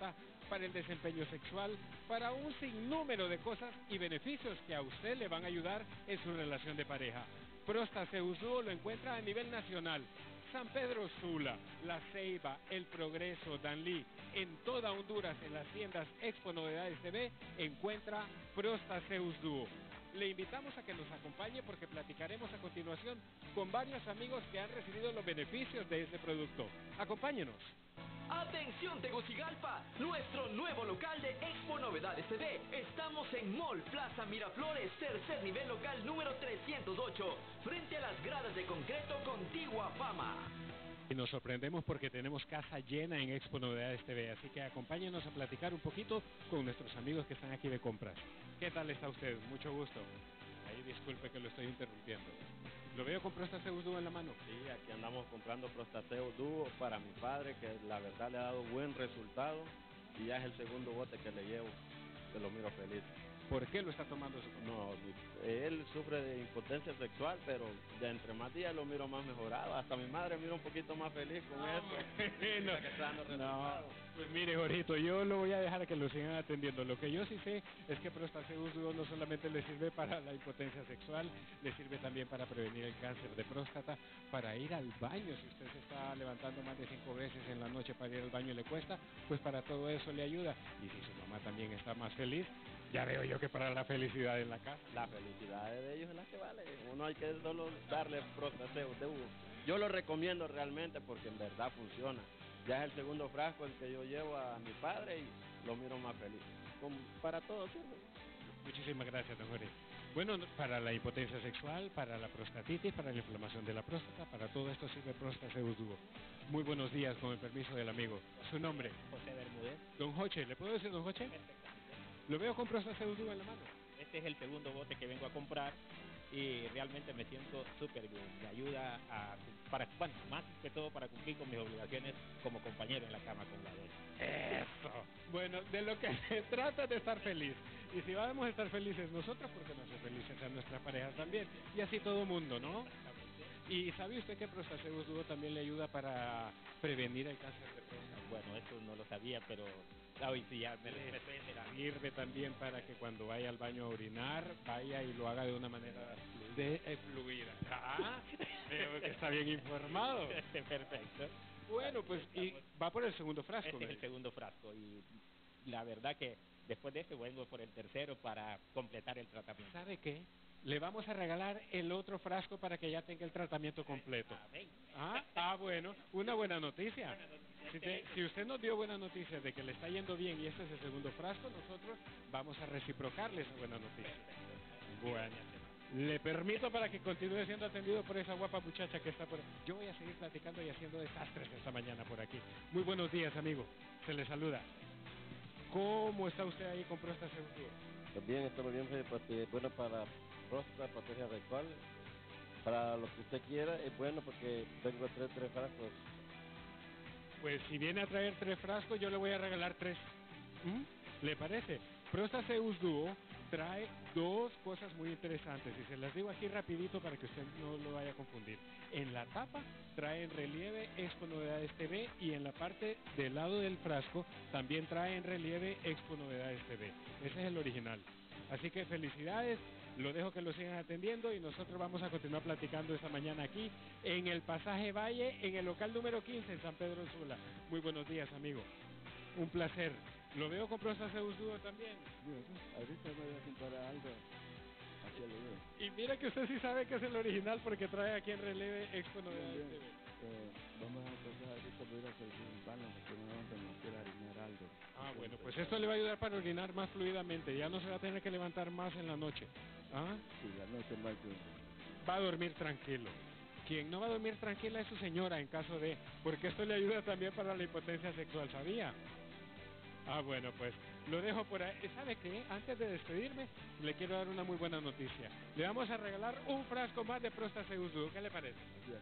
próstata, para el desempeño sexual, para un sinnúmero de cosas y beneficios que a usted le van a ayudar en su relación de pareja. Prostaceus Duo lo encuentra a nivel nacional. San Pedro Sula, La Ceiba, El Progreso, Danlí, en toda Honduras, en las tiendas Expo Novedades TV, encuentra Prostaceus Duo. Le invitamos a que nos acompañe porque platicaremos a continuación con varios amigos que han recibido los beneficios de este producto. Acompáñenos. ¡Atención Tegucigalpa! Nuestro nuevo local de Expo Novedades TV. Estamos en Mall Plaza Miraflores, tercer nivel local número 308, frente a las gradas de concreto contigua Fama. Y nos sorprendemos porque tenemos casa llena en Expo Novedades TV, así que acompáñenos a platicar un poquito con nuestros amigos que están aquí de compras. ¿Qué tal está usted? Mucho gusto. Ahí disculpe que lo estoy interrumpiendo. Lo veo con Prostaceus Duo en la mano. Sí, aquí andamos comprando Prostaceus Duo para mi padre, que la verdad le ha dado buen resultado y ya es el segundo bote que le llevo, que lo miro feliz. ¿Por qué lo está tomando su papá? No, él sufre de impotencia sexual, pero de entre más días lo miro más mejorado. Hasta mi madre mira un poquito más feliz con esto. Bueno, Que está dando no, resultados. pues mire, Jorito, yo lo voy a dejar a que lo sigan atendiendo. Lo que yo sí sé es que Prostaceus Duo no solamente le sirve para la impotencia sexual, le sirve también para prevenir el cáncer de próstata, para ir al baño. Si usted se está levantando más de 5 veces en la noche para ir al baño y le cuesta, pues para todo eso le ayuda. Y si su mamá también está más feliz, ya veo yo que para la felicidad en la casa. La felicidad de ellos es la que vale. Uno hay que solo darle Prostaceus Duo. Yo lo recomiendo realmente porque en verdad funciona. Ya es el segundo frasco el que yo llevo a mi padre y lo miro más feliz. Para todo sirve. Muchísimas gracias, don Jorge. Bueno, para la impotencia sexual, para la prostatitis, para la inflamación de la próstata, para todo esto sirve Prostaceus Duo. Muy buenos días, con el permiso del amigo. ¿Su nombre? José Bermúdez. Don Joche, ¿le puedo decir don Joche? Lo veo con Prostaceus Duo en la mano. Este es el segundo bote que vengo a comprar y realmente me siento súper bien. Me ayuda bueno, más que todo para cumplir con mis obligaciones como compañero en la cama con la de él. Eso. Bueno, de lo que se trata es de estar feliz. Y si vamos a estar felices nosotros, porque nos hace felices a nuestra pareja también. Y así todo el mundo, ¿no? ¿Y sabe usted que Prostaceus Duo también le ayuda para prevenir el cáncer de próstata? Bueno, eso no lo sabía, pero hoy sí ya me estoy enterando. Sirve también para que cuando vaya al baño a orinar, vaya y lo haga de una manera fluida. Ah, veo que está bien informado. Perfecto. Bueno, pues y va por el segundo frasco. Este es el segundo frasco y la verdad que después de este vengo por el tercero para completar el tratamiento. ¿Sabe qué? Le vamos a regalar el otro frasco para que ya tenga el tratamiento completo. Bueno, una buena noticia. Si usted nos dio buena noticia de que le está yendo bien y este es el segundo frasco, nosotros vamos a reciprocarle esa buena noticia. Bueno, le permito para que continúe siendo atendido por esa guapa muchacha que está por... Yo voy a seguir platicando y haciendo desastres esta mañana por aquí. Muy buenos días, amigo. Se le saluda. ¿Cómo está usted ahí con Prostaceus Duo? También estamos bien, porque es bueno para próstata, potencia sexual, para lo que usted quiera, es bueno porque tengo tres frascos. Pues si viene a traer 3 frascos, yo le voy a regalar 3. ¿Le parece? Prostaceus Duo trae 2 cosas muy interesantes y se las digo aquí rapidito para que usted no lo vaya a confundir. En la tapa trae en relieve Expo Novedades TV y en la parte del lado del frasco también trae en relieve Expo Novedades TV. Ese es el original. Así que felicidades, lo dejo que lo sigan atendiendo y nosotros vamos a continuar platicando esta mañana aquí en el Pasaje Valle, en el local número 15 en San Pedro Sula. Muy buenos días, amigo. Un placer. Lo veo con Prostaceus Duo también. Ahorita me voy a comprar algo. Aquí lo veo. Y mira que usted sí sabe que es el original porque trae aquí en relieve Expo Novedades TV. Vamos a empezar ahorita, voy a ir a servir un baño porque me quiero orinar algo. Bueno, pues esto le va a ayudar para orinar más fluidamente. Ya no se va a tener que levantar más en la noche. Sí, la noche más. Va a dormir tranquilo. Quien no va a dormir tranquila es su señora en caso de... Porque esto le ayuda también para la impotencia sexual, ¿sabía? Bueno, pues lo dejo por ahí. ¿Sabe qué? Antes de despedirme, le quiero dar una muy buena noticia. Le vamos a regalar un frasco más de Prostaceus Duo. ¿Qué le parece?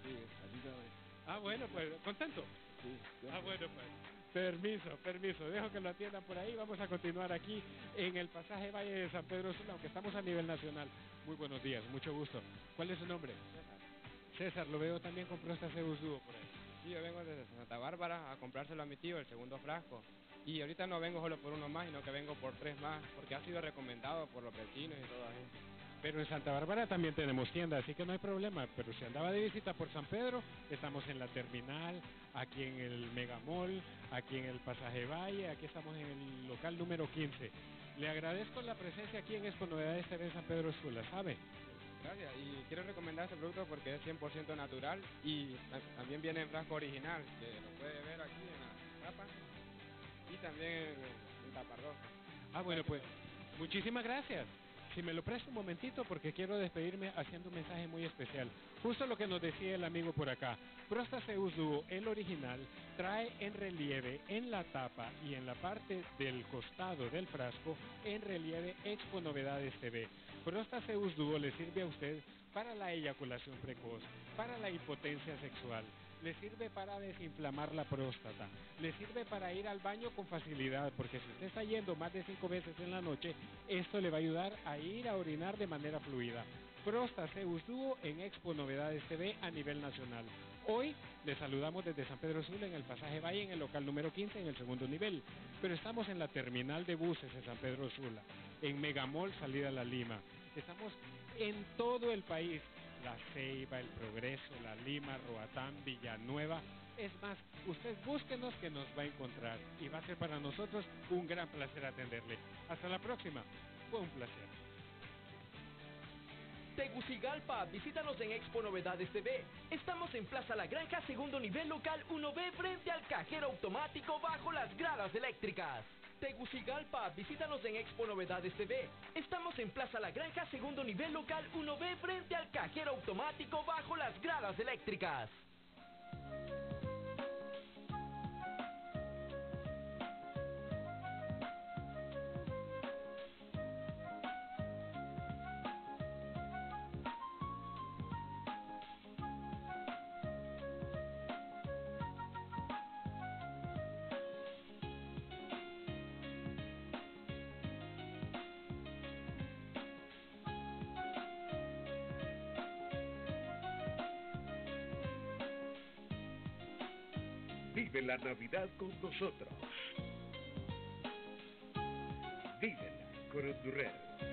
Así bueno, pues, ¿contento? Sí. Bueno, pues, permiso. Dejo que lo atiendan por ahí. Vamos a continuar aquí en el Pasaje Valle de San Pedro Sula, aunque estamos a nivel nacional. Muy buenos días, mucho gusto. ¿Cuál es su nombre? César, lo veo también con Prostaceus Duo por ahí. Sí, yo vengo desde Santa Bárbara a comprárselo a mi tío, el segundo frasco. Y ahorita no vengo solo por uno más, sino que vengo por 3 más, porque ha sido recomendado por los vecinos y todo ahí. Pero en Santa Bárbara también tenemos tienda, así que no hay problema. Pero si andaba de visita por San Pedro, estamos en la terminal, aquí en el Megamall, aquí en el Pasaje Valle, aquí estamos en el local número 15. Le agradezco la presencia aquí en Expo Novedades TV en San Pedro Sula, ¿sabe? Gracias. Y quiero recomendar este producto porque es 100% natural y también viene en frasco original, que lo puede ver aquí en la tapa y también en taparroja. Ah, bueno, pues muchísimas gracias. Si me lo presta un momentito porque quiero despedirme haciendo un mensaje muy especial. Justo lo que nos decía el amigo por acá. Prostaceus Duo, el original, trae en relieve en la tapa y en la parte del costado del frasco en relieve Expo Novedades TV. Prostaceus Duo le sirve a usted para la eyaculación precoz, para la impotencia sexual, le sirve para desinflamar la próstata, le sirve para ir al baño con facilidad, porque si usted está yendo más de 5 veces en la noche, esto le va a ayudar a ir a orinar de manera fluida. Prostaceus Duo en Expo Novedades TV a nivel nacional. Hoy le saludamos desde San Pedro Sula en el Pasaje Valle en el local número 15 en el segundo nivel, pero estamos en la terminal de buses en San Pedro Sula, en Megamall Salida a La Lima. Estamos en todo el país, La Ceiba, El Progreso, La Lima, Roatán, Villanueva. Es más, usted búsquenos que nos va a encontrar y va a ser para nosotros un gran placer atenderle. Hasta la próxima, fue un placer. Tegucigalpa, visítanos en Expo Novedades TV. Estamos en Plaza La Granja, segundo nivel local 1B, frente al cajero automático bajo las gradas eléctricas. Tegucigalpa, visítanos en Expo Novedades TV. Estamos en Plaza La Granja, segundo nivel local 1B, frente al cajero automático bajo las gradas eléctricas. Vive la Navidad con nosotros. Vívela con Hondurrer.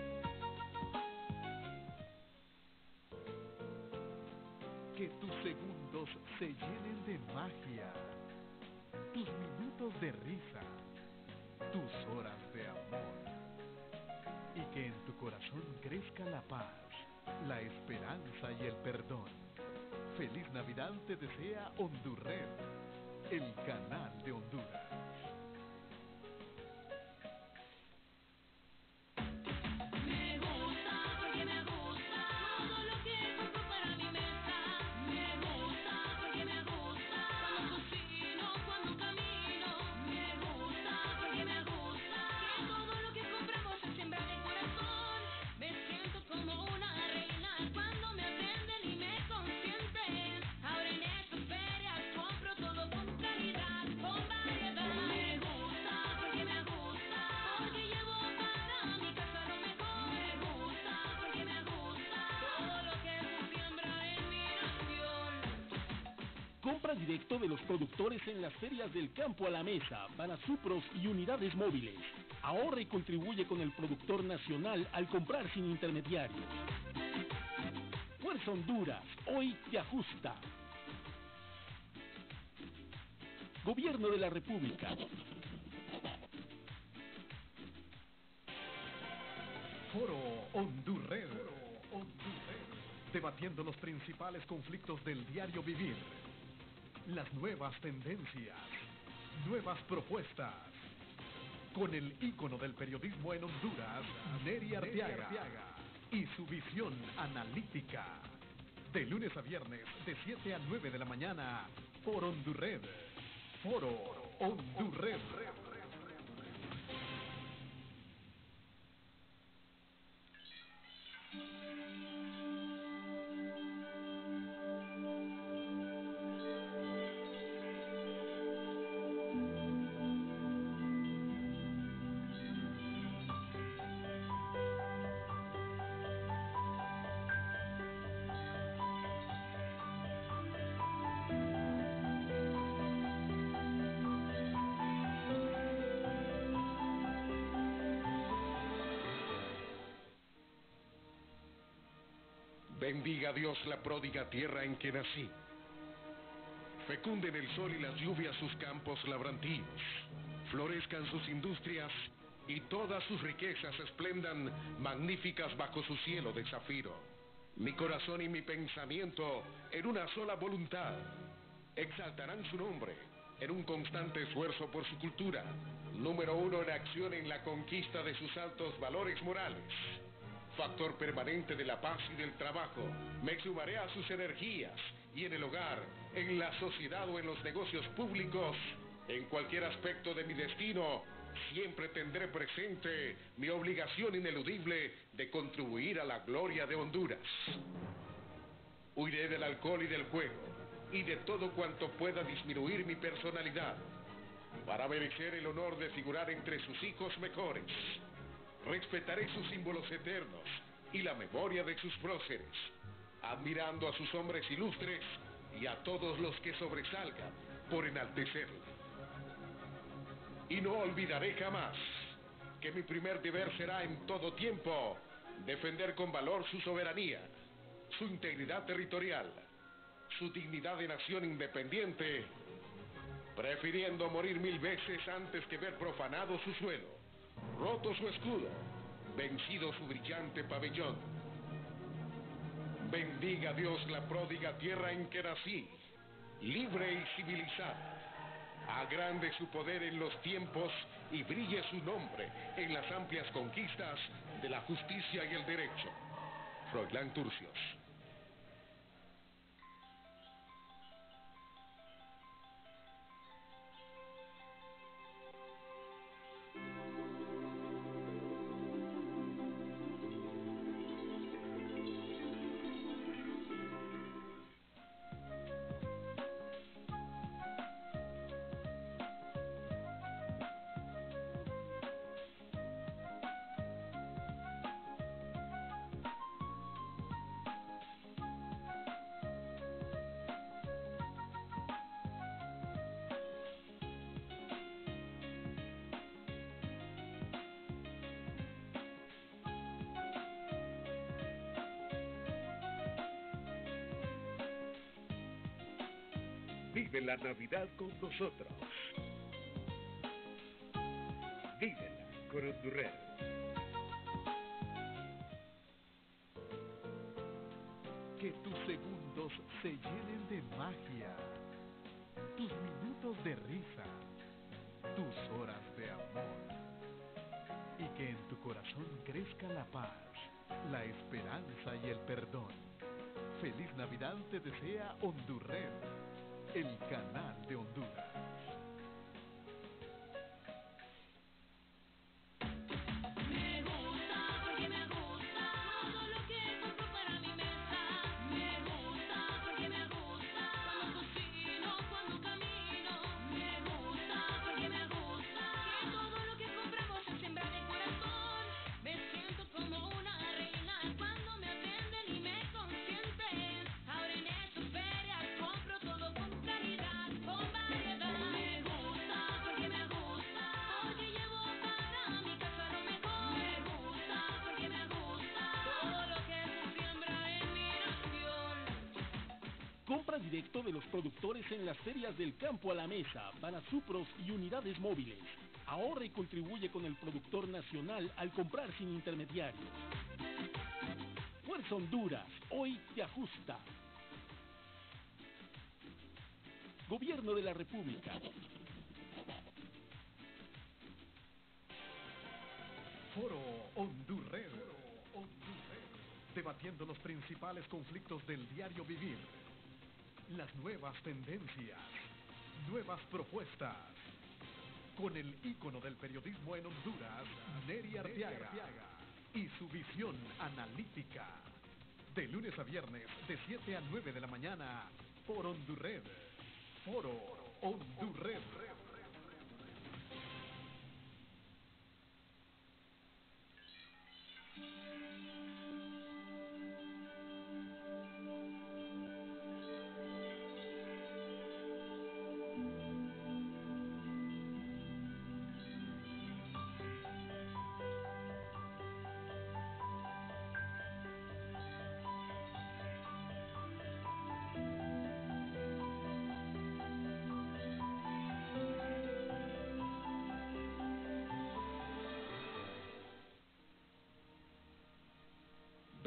Que tus segundos se llenen de magia, tus minutos de risa, tus horas de amor, y que en tu corazón crezca la paz, la esperanza y el perdón. Feliz Navidad te desea Hondurrer, el canal de Honduras. Me gusta porque me gusta todo lo que compro para mi mesa. Me gusta porque me gusta cuando cocino, cuando camino. Me gusta porque me gusta que todo lo que compramos se siembra en el corazón. Me siento como una reina cuando me atienden y me consienten. Ahora en estas ferias compro todo con calidad, con variedad. Me gusta porque me gusta, porque llevo para mi casa lo mejor. Me gusta porque me gusta todo lo que se siembra en mi nación. Compra directo de los productores en las ferias del campo a la mesa para supros y unidades móviles. Ahorra y contribuye con el productor nacional al comprar sin intermediarios. Fuerza Honduras, hoy te ajusta. Gobierno de la República. Foro Hondurrer. Debatiendo los principales conflictos del diario vivir. Las nuevas tendencias. Nuevas propuestas. Con el ícono del periodismo en Honduras, Neri Arteaga. Y su visión analítica. De lunes a viernes, de 7 a 9 de la mañana, por Hondurred. Foro Hondurred. Bendiga Dios la pródiga tierra en que nací. Fecunden el sol y las lluvias sus campos labrantíos. Florezcan sus industrias y todas sus riquezas esplendan magníficas bajo su cielo de zafiro. Mi corazón y mi pensamiento en una sola voluntad exaltarán su nombre en un constante esfuerzo por su cultura. Número uno en acción en la conquista de sus altos valores morales. Factor permanente de la paz y del trabajo. Me sumaré a sus energías y en el hogar, en la sociedad o en los negocios públicos, en cualquier aspecto de mi destino, siempre tendré presente mi obligación ineludible de contribuir a la gloria de Honduras. Huiré del alcohol y del juego y de todo cuanto pueda disminuir mi personalidad para merecer el honor de figurar entre sus hijos mejores. Respetaré sus símbolos eternos y la memoria de sus próceres, admirando a sus hombres ilustres y a todos los que sobresalgan por enaltecerla. Y no olvidaré jamás que mi primer deber será en todo tiempo defender con valor su soberanía, su integridad territorial, su dignidad de nación independiente, prefiriendo morir 1000 veces antes que ver profanado su suelo, roto su escudo, vencido su brillante pabellón. Bendiga Dios la pródiga tierra en que nací, libre y civilizada. Agrande su poder en los tiempos y brille su nombre en las amplias conquistas de la justicia y el derecho. Froilán Turcios. Vive la Navidad con nosotros. Vívela con Hondurrer. Que tus segundos se llenen de magia, tus minutos de risa, tus horas de amor, y que en tu corazón crezca la paz, la esperanza y el perdón. Feliz Navidad te desea Hondurrer, el canal de Honduras. Me gusta porque me gusta todo lo que compro para mi mesa. Me gusta porque me gusta cuando cocino, cuando camino. Me gusta porque me gusta que todo lo que compramos se siembra de corazón. Me siento como una reina cuando me atienden y me consienten. Ahora en estas ferias compro todo con calidad, con variedad. Me gusta porque llevo para mi casa lo mejor. Me gusta porque me gusta todo lo que se siembra en mi nación. Compra directo de los productores en las ferias del campo a la mesa, para supros y unidades móviles. Ahorra y contribuye con el productor nacional al comprar sin intermediarios. Fuerza Honduras, hoy te ajusta. Gobierno de la República. Foro Hondurrer. Debatiendo los principales conflictos del diario vivir. Las nuevas tendencias. Nuevas propuestas. Con el ícono del periodismo en Honduras, Neri Arteaga. Y su visión analítica. De lunes a viernes, de 7 a 9 de la mañana, por Hondurred. Foro Hondurred.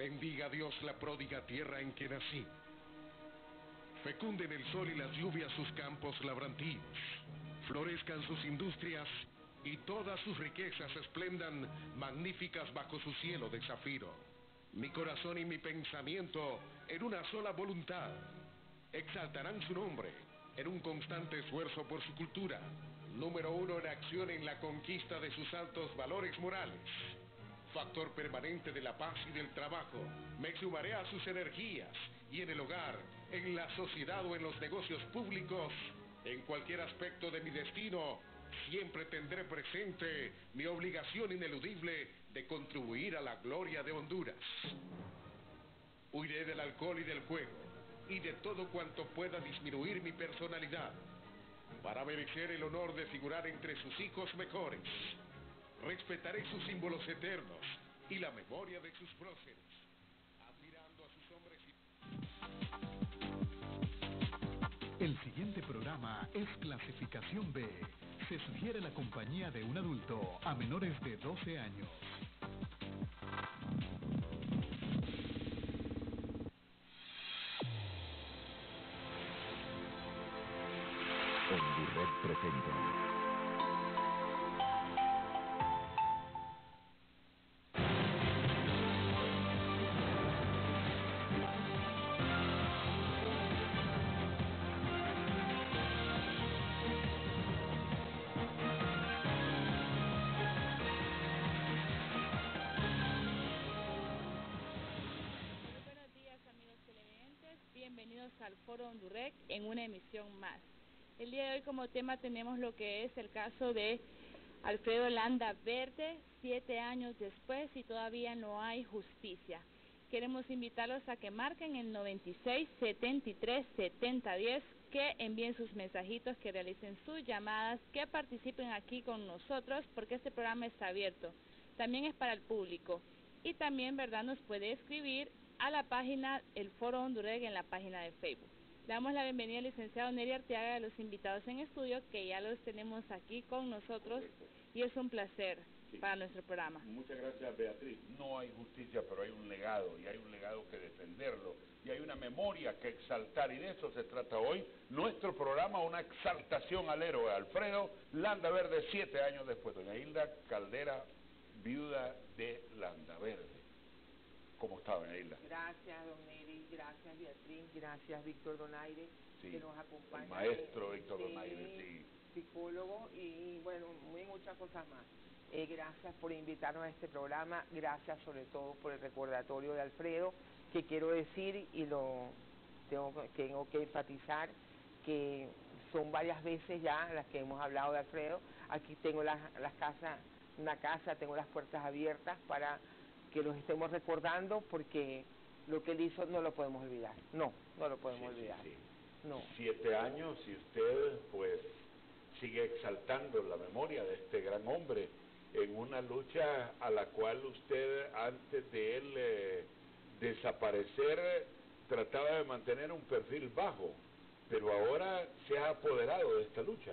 Bendiga Dios la pródiga tierra en que nací. Fecunden el sol y las lluvias sus campos labrantíos. Florezcan sus industrias y todas sus riquezas esplendan magníficas bajo su cielo de zafiro. Mi corazón y mi pensamiento en una sola voluntad exaltarán su nombre en un constante esfuerzo por su cultura. Número 1 en acción en la conquista de sus altos valores morales. Factor permanente de la paz y del trabajo. Me sumaré a sus energías y en el hogar, en la sociedad o en los negocios públicos, en cualquier aspecto de mi destino, siempre tendré presente mi obligación ineludible de contribuir a la gloria de Honduras. Huiré del alcohol y del juego y de todo cuanto pueda disminuir mi personalidad para merecer el honor de figurar entre sus hijos mejores. Respetaré sus símbolos eternos y la memoria de sus próceres, admirando a sus hombres y... El siguiente programa es clasificación B. Se sugiere la compañía de un adulto a menores de 12 años. Honduret presenta. Bienvenidos al Foro Hondurec en una emisión más. El día de hoy como tema tenemos lo que es el caso de Alfredo Landa Verde, 7 años después y todavía no hay justicia. Queremos invitarlos a que marquen el 96 73 70 10, que envíen sus mensajitos, que realicen sus llamadas, que participen aquí con nosotros porque este programa está abierto. También es para el público y también, ¿verdad?, nos puede escribir a la página El Foro Hondurec en la página de Facebook. Le damos la bienvenida al licenciado Neri Arteaga, a los invitados en estudio, que ya los tenemos aquí con nosotros. Correcto. Y es un placer para nuestro programa. Muchas gracias, Beatriz. No hay justicia, pero hay un legado, y hay un legado que defenderlo, y hay una memoria que exaltar, y de eso se trata hoy nuestro programa, una exaltación al héroe Alfredo Landa Verde, 7 años después. Doña Hilda Caldera, viuda de Landa Verde. ¿Cómo está, doña Hilda? Gracias, don Neri, gracias, Beatriz, gracias, Víctor Donaire, sí, que nos acompaña. El maestro Víctor Donaire, sí. Psicólogo y, bueno, muchas cosas más. Gracias por invitarnos a este programa, gracias sobre todo por el recordatorio de Alfredo, que quiero decir y lo tengo que enfatizar, que son varias veces ya las que hemos hablado de Alfredo. Aquí tengo una casa, tengo las puertas abiertas para que los estemos recordando, porque lo que él hizo no lo podemos olvidar. No lo podemos olvidar. Sí. No. 7 años y usted pues sigue exaltando la memoria de este gran hombre en una lucha a la cual usted, antes de él desaparecer, trataba de mantener un perfil bajo, pero ahora se ha apoderado de esta lucha.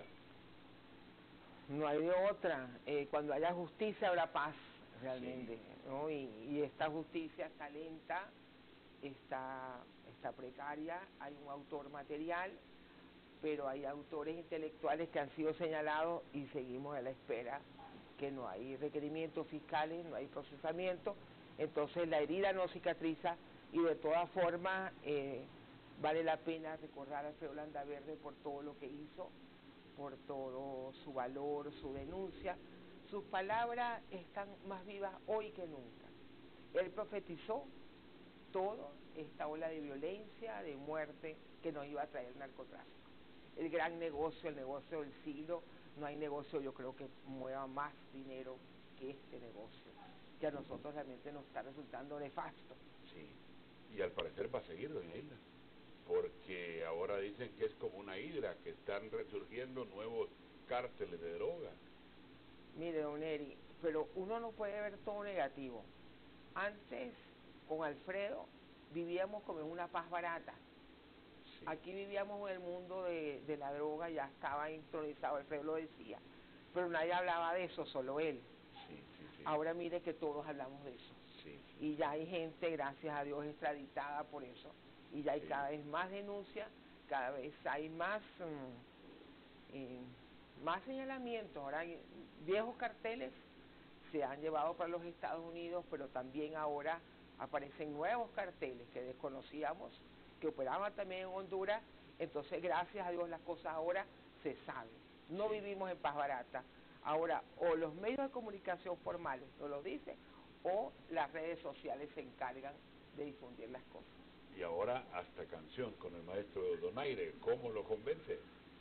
No hay de otra. Cuando haya justicia habrá paz, realmente, sí. ¿No? Y esta justicia está lenta, está precaria, hay un autor material, pero hay autores intelectuales que han sido señalados y seguimos a la espera, que no hay requerimientos fiscales, no hay procesamiento, entonces la herida no cicatriza y de todas formas vale la pena recordar a Alfredo Landa Verde por todo lo que hizo, por todo su valor, su denuncia. Sus palabras están más vivas hoy que nunca. Él profetizó toda esta ola de violencia, de muerte que nos iba a traer el narcotráfico. El gran negocio, el negocio del siglo. No hay negocio, yo creo, que mueva más dinero que este negocio, que a nosotros realmente nos está resultando nefasto. Sí, y al parecer va a seguir, doña Hilda, porque ahora dicen que es como una hidra, que están resurgiendo nuevos cárteles de droga. Mire, don Eri, pero uno no puede ver todo negativo. Antes, con Alfredo, vivíamos como en una paz barata. Sí. Aquí vivíamos en el mundo de la droga, ya estaba intronizado, Alfredo lo decía, pero nadie hablaba de eso, solo él. Sí. Ahora mire que todos hablamos de eso. Sí. Y ya hay gente, gracias a Dios, extraditada por eso. Y ya hay cada vez más denuncias, cada vez hay más señalamientos. Ahora viejos carteles se han llevado para los Estados Unidos, pero también ahora aparecen nuevos carteles que desconocíamos, que operaban también en Honduras. Entonces, gracias a Dios, las cosas ahora se saben. No vivimos en paz barata. Ahora, o los medios de comunicación formales nos lo dicen, o las redes sociales se encargan de difundir las cosas. Y ahora hasta canción con el maestro Donaire. ¿Cómo lo convence?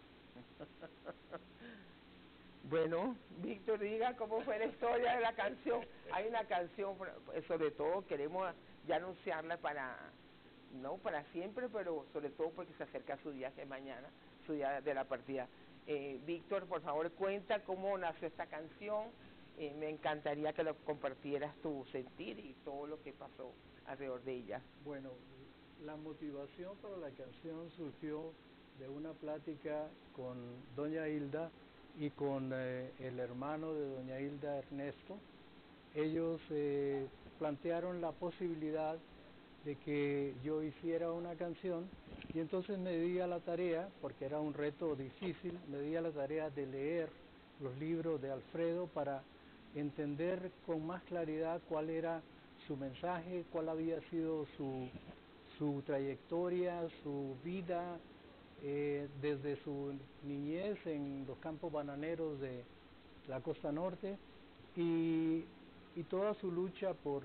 Bueno, Víctor, diga cómo fue la historia de la canción. Hay una canción, sobre todo queremos ya anunciarla no para siempre, pero sobre todo porque se acerca su día, que es mañana, su día de la partida. Víctor, por favor, cuenta cómo nació esta canción. Me encantaría que lo compartieras tu sentir y todo lo que pasó alrededor de ella. Bueno, la motivación para la canción surgió de una plática con doña Hilda y con el hermano de doña Hilda, Ernesto. Ellos plantearon la posibilidad de que yo hiciera una canción, y entonces me di a la tarea, porque era un reto difícil, me di a la tarea de leer los libros de Alfredo para entender con más claridad cuál era su mensaje, cuál había sido su trayectoria, su vida, desde su niñez en los campos bananeros de la costa norte, y toda su lucha por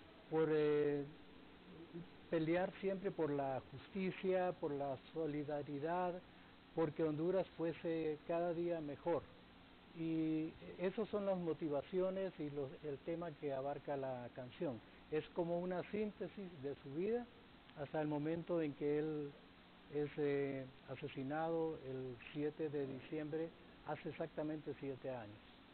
pelear siempre por la justicia, por la solidaridad, porque Honduras fuese cada día mejor. Y esas son las motivaciones y el tema que abarca la canción. Es como una síntesis de su vida hasta el momento en que él es asesinado el 7 de diciembre, hace exactamente 7 años.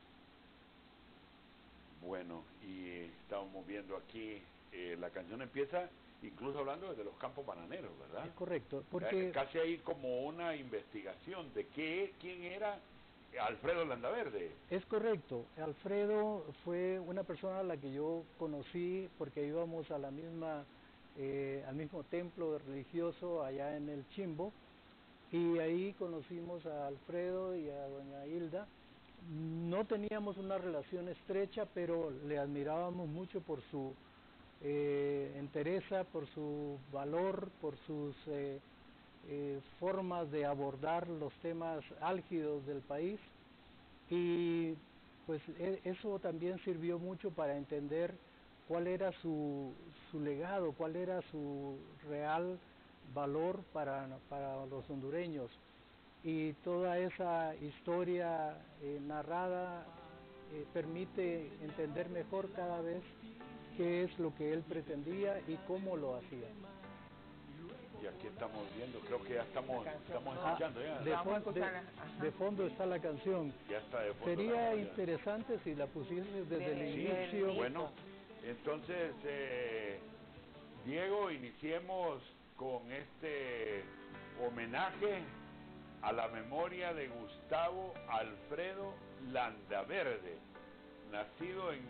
Bueno, y estamos viendo aquí, la canción empieza incluso hablando desde los campos bananeros, ¿verdad? Es correcto, porque casi hay como una investigación de quién era Alfredo Landaverde. Es correcto. Alfredo fue una persona a la que yo conocí porque íbamos a la misma, al mismo templo religioso allá en el Chimbo, y ahí conocimos a Alfredo y a doña Hilda. No teníamos una relación estrecha, pero le admirábamos mucho por su entereza, por su valor, por sus formas de abordar los temas álgidos del país, y pues eso también sirvió mucho para entender cuál era su legado, cuál era su real valor para los hondureños, y toda esa historia narrada permite entender mejor cada vez qué es lo que él pretendía y cómo lo hacía. Y aquí estamos viendo, creo que ya estamos escuchando ya. De fondo está la canción. Ya está de fondo. Sería interesante si la pusieses desde el inicio. Bueno, entonces, Diego, iniciemos con este homenaje a la memoria de Gustavo Alfredo Landaverde, nacido en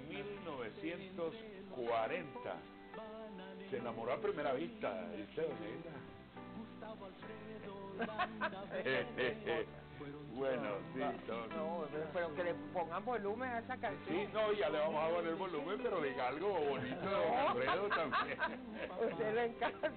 1940. Se enamoró a primera vista, dice doña Hilda. Bueno, sí. No, pero que le pongan volumen a esa canción. Sí, no, ya le vamos a poner volumen, pero diga algo bonito de don Alfredo también. A usted le encanta.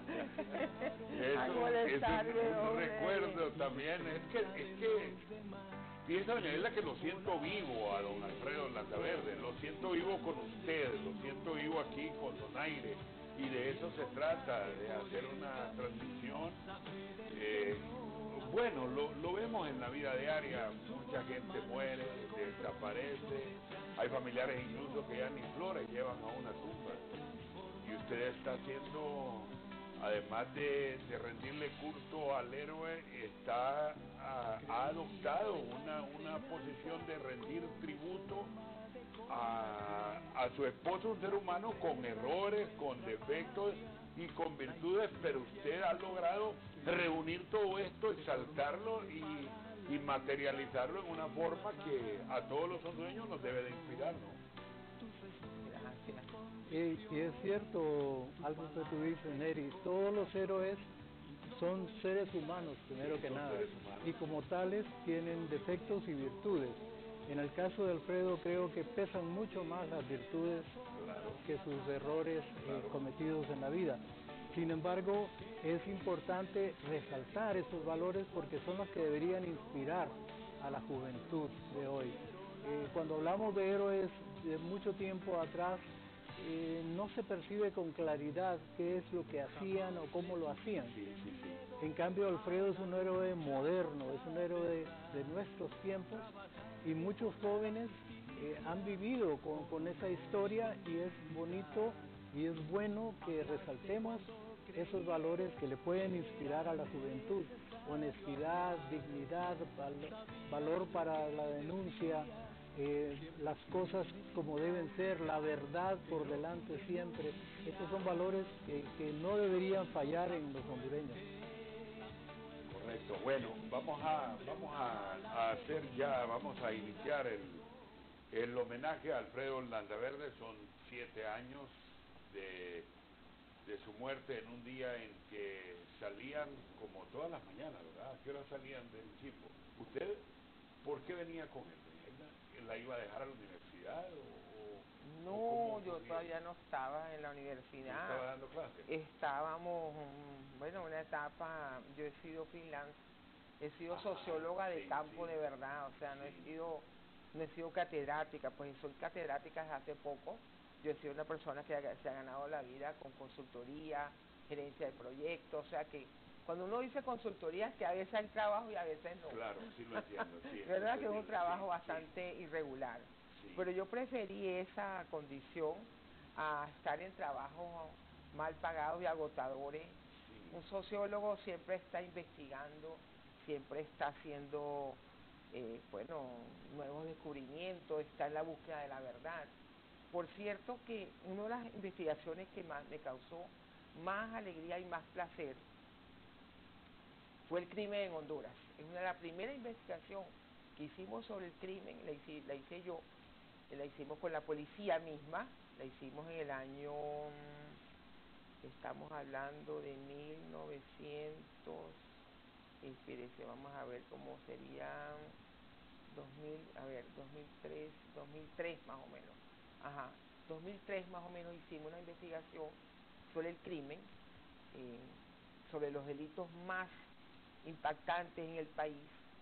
Es un recuerdo también. Es que piensa doña Hilda que lo siento vivo a don Alfredo Landaverde, lo siento vivo con usted, lo siento vivo aquí con Donaire, y de eso se trata, de hacer una transmisión. Bueno, lo vemos en la vida diaria, mucha gente muere, desaparece, hay familiares incluso que ya ni flores llevan a una tumba, y usted está haciendo, además de rendirle culto al héroe, ha adoptado una posición de rendir tributo a su esposo, un ser humano con errores, con defectos y con virtudes, pero usted ha logrado reunir todo esto, exaltarlo y materializarlo en una forma que a todos los hondureños nos debe de inspirar, ¿no? Gracias. Y es cierto algo que tú dices, Neri, todos los héroes son seres humanos, primero que nada, y como tales tienen defectos y virtudes. En el caso de Alfredo creo que pesan mucho más las virtudes que sus errores cometidos en la vida. Sin embargo, es importante resaltar esos valores porque son los que deberían inspirar a la juventud de hoy. Cuando hablamos de héroes de mucho tiempo atrás, no se percibe con claridad qué es lo que hacían o cómo lo hacían. En cambio, Alfredo es un héroe moderno, es un héroe de nuestros tiempos y muchos jóvenes han vivido con esa historia y es bonito y es bueno que resaltemos esos valores que le pueden inspirar a la juventud: honestidad, dignidad, valor para la denuncia, las cosas como deben ser, la verdad por delante siempre. Estos son valores que no deberían fallar en los hondureños. Correcto. Bueno, vamos a hacer ya, vamos a iniciar el homenaje a Alfredo Landaverde. Son 7 años de su muerte, en un día en que salían como todas las mañanas, ¿verdad? ¿A qué hora salían del Chimbo? ¿Usted por qué venía con él? ¿La iba a dejar a la universidad o No, yo todavía no estaba en la universidad. ¿No estaba dando clases? Estábamos, bueno, una etapa, yo he sido freelance, he sido socióloga de campo de verdad, o sea, no he sido catedrática, pues soy catedrática desde hace poco. Yo he sido una persona que se ha ganado la vida con consultoría, gerencia de proyectos, o sea que cuando uno dice consultoría es que a veces hay trabajo y a veces no. Claro, sí lo entiendo. Sí, ¿Verdad que es un trabajo bastante irregular? Sí. Pero yo preferí esa condición a estar en trabajos mal pagados y agotadores. Sí. Un sociólogo siempre está investigando, siempre está haciendo, nuevos descubrimientos, está en la búsqueda de la verdad. Por cierto que una de las investigaciones que más me causó más alegría y más placer fue el crimen en Honduras. Es una de las primeras investigaciones que hicimos sobre el crimen, la hice yo, la hicimos con la policía misma, la hicimos en el año, estamos hablando de 1900, espérese, vamos a ver cómo sería, 2003 más o menos. 2003 más o menos hicimos una investigación sobre el crimen, sobre los delitos más impactantes en el país.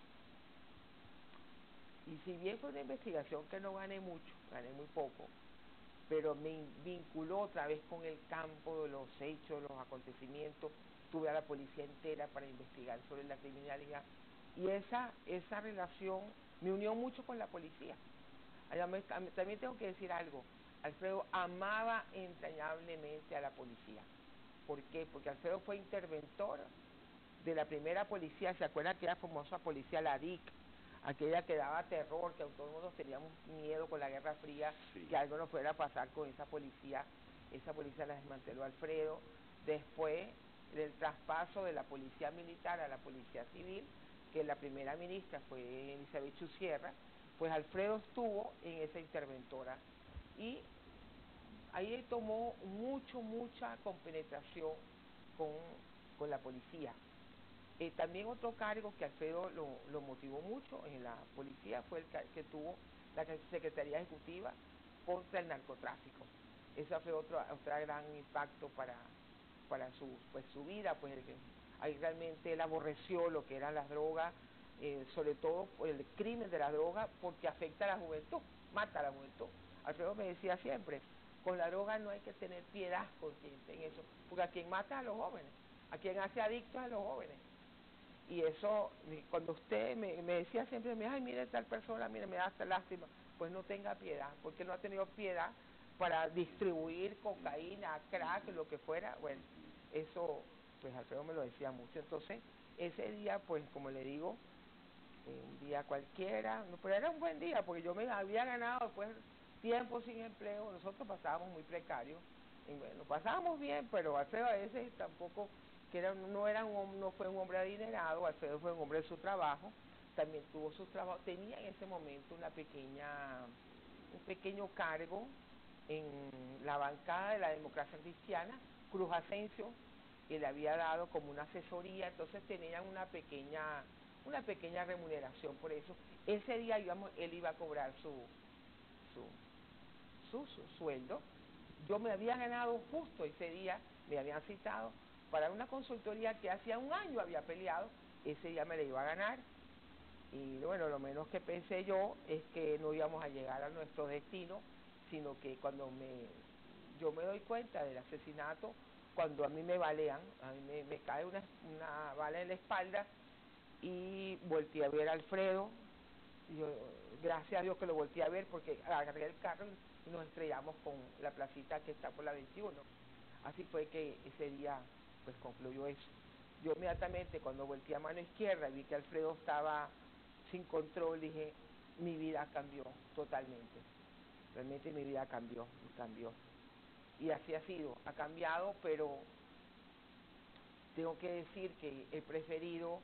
Y si bien fue una investigación que no gané mucho, gané muy poco, pero me vinculó otra vez con el campo de los hechos, los acontecimientos. Tuve a la policía entera para investigar sobre la criminalidad y esa relación me unió mucho con la policía. También tengo que decir algo: Alfredo amaba entrañablemente a la policía. ¿Por qué? Porque Alfredo fue interventor de la primera policía. ¿Se acuerdan aquella famosa policía, la DIC? Aquella que daba terror, que todo el mundo teníamos miedo con la Guerra Fría, sí, que algo nos fuera a pasar con esa policía. Esa policía la desmanteló Alfredo. Después del traspaso de la policía militar a la policía civil, que la primera ministra fue Elizabeth Chusierra, pues Alfredo estuvo en esa interventora y ahí tomó mucha compenetración con la policía. También otro cargo que Alfredo lo motivó mucho en la policía fue el que tuvo la Secretaría Ejecutiva contra el narcotráfico. Ese fue otro gran impacto para su vida, pues ahí realmente él aborreció lo que eran las drogas, sobre todo por el crimen de la droga, porque afecta a la juventud, mata a la juventud. Alfredo me decía siempre, con la droga no hay que tener piedad consciente en eso, porque a quien mata a los jóvenes, a quien hace adictos a los jóvenes. Y eso, cuando usted me decía siempre, ay, mire tal persona, mire, me da hasta lástima, pues no tenga piedad, porque no ha tenido piedad para distribuir cocaína, crack, lo que fuera. Bueno, eso, pues Alfredo me lo decía mucho. Entonces, ese día, pues, como le digo, un día cualquiera, pero era un buen día, porque yo me había ganado, pues, tiempo sin empleo. Nosotros pasábamos muy precarios, y bueno, pasábamos bien, pero Alfredo a veces tampoco, no fue un hombre adinerado. Alfredo fue un hombre de su trabajo, también tuvo su trabajo, tenía en ese momento un pequeño cargo en la bancada de la democracia cristiana, Cruz Asensio, que le había dado como una asesoría, entonces tenían una pequeña remuneración por eso. Ese día él iba a cobrar su sueldo. Yo me había ganado justo ese día, me habían citado para una consultoría que hacía un año había peleado, ese día me la iba a ganar. Y bueno, lo menos que pensé yo es que no íbamos a llegar a nuestro destino, sino que cuando yo me doy cuenta del asesinato, cuando a mí me balean, a mí me cae una bala en la espalda y volteé a ver a Alfredo. Yo, gracias a Dios que lo volteé a ver porque agarré el carro y nos estrellamos con la placita que está por la 21. Así fue que ese día pues concluyó eso. Yo inmediatamente cuando volteé a mano izquierda vi que Alfredo estaba sin control, dije, mi vida cambió totalmente. Realmente mi vida cambió. Y así ha sido, ha cambiado, pero tengo que decir que he preferido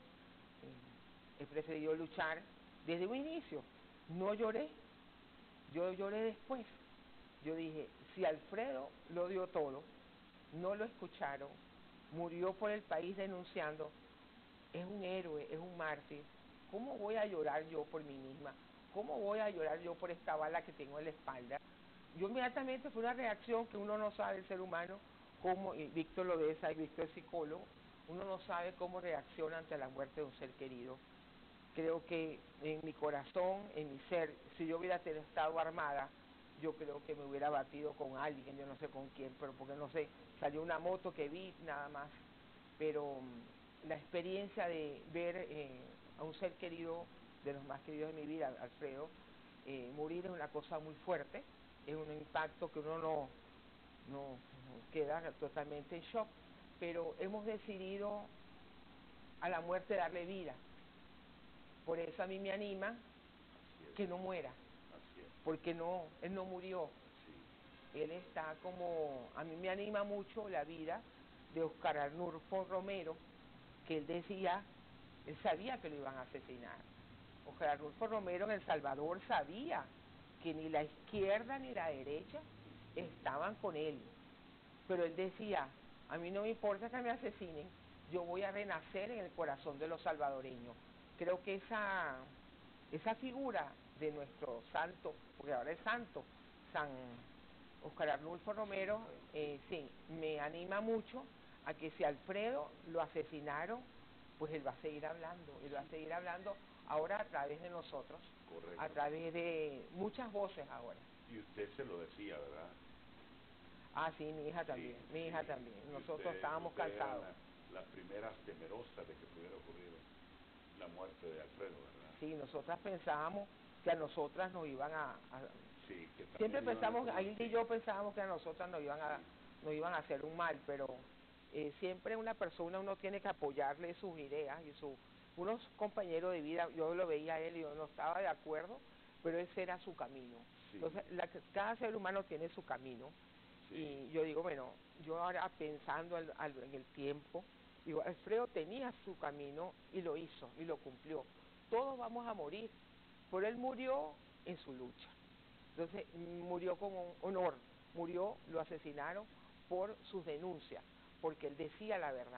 luchar desde un inicio. No lloré, yo lloré después. Yo dije, si Alfredo lo dio todo, no lo escucharon, murió por el país denunciando, es un héroe, es un mártir. ¿Cómo voy a llorar yo por mí misma? ¿Cómo voy a llorar yo por esta bala que tengo en la espalda? Yo inmediatamente fue una reacción que uno no sabe, el ser humano, cómo, y Víctor Lodesa y Víctor es psicólogo, uno no sabe cómo reacciona ante la muerte de un ser querido. Creo que en mi corazón, en mi ser, si yo hubiera estado armada, yo creo que me hubiera batido con alguien, yo no sé con quién, pero porque no sé, salió una moto que vi nada más, pero la experiencia de ver a un ser querido, de los más queridos de mi vida, Alfredo, morir es una cosa muy fuerte, es un impacto que uno no queda totalmente en shock, pero hemos decidido a la muerte darle vida. Por eso a mí me anima que no muera, porque él no murió. Él está como, a mí me anima mucho la vida de Oscar Arnulfo Romero, que él decía, él sabía que lo iban a asesinar. Oscar Arnulfo Romero en El Salvador sabía que ni la izquierda ni la derecha estaban con él, pero él decía, a mí no me importa que me asesinen, yo voy a renacer en el corazón de los salvadoreños. Creo que esa figura de nuestro santo, porque ahora es santo, San Oscar Arnulfo Romero, sí, me anima mucho a que si Alfredo lo asesinaron, pues él va a seguir hablando, ahora a través de nosotros, Correcto. a través de muchas voces ahora. Y usted se lo decía, ¿verdad? Ah, sí, mi hija también, nosotros estábamos cansados. Las primeras temerosas de que pudiera ocurrir la muerte de Alfredo, ¿verdad? Sí, nosotras pensábamos que a nosotras nos iban sí, que siempre pensamos, Ailda y yo pensábamos que a nosotras nos iban a hacer un mal, pero siempre una persona uno tiene que apoyarle sus ideas y unos compañeros de vida, yo lo veía a él y yo no estaba de acuerdo, pero ese era su camino. Sí. Entonces, cada ser humano tiene su camino. Sí. Y yo digo, bueno, yo ahora pensando en el tiempo, digo, Alfredo tenía su camino y lo hizo y lo cumplió. Todos vamos a morir, pero él murió en su lucha. Entonces murió con honor, lo asesinaron por sus denuncias, porque él decía la verdad.